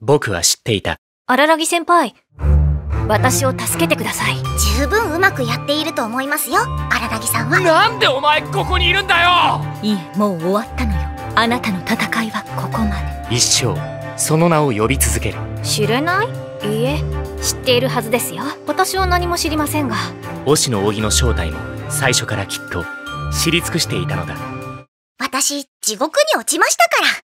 僕は知っていた。 荒木先輩、私を助けてください。 十分うまくやっていると思いますよ、荒木さんは。 なんでお前ここにいるんだよ。 いえ、もう終わったのよ。あなたの戦いはここまで。 一生その名を呼び続ける。 知れない？いいえ、知っているはずですよ。私は何も知りませんが。 推しの扇の正体も最初からきっと知り尽くしていたのだ。 私、地獄に落ちましたから。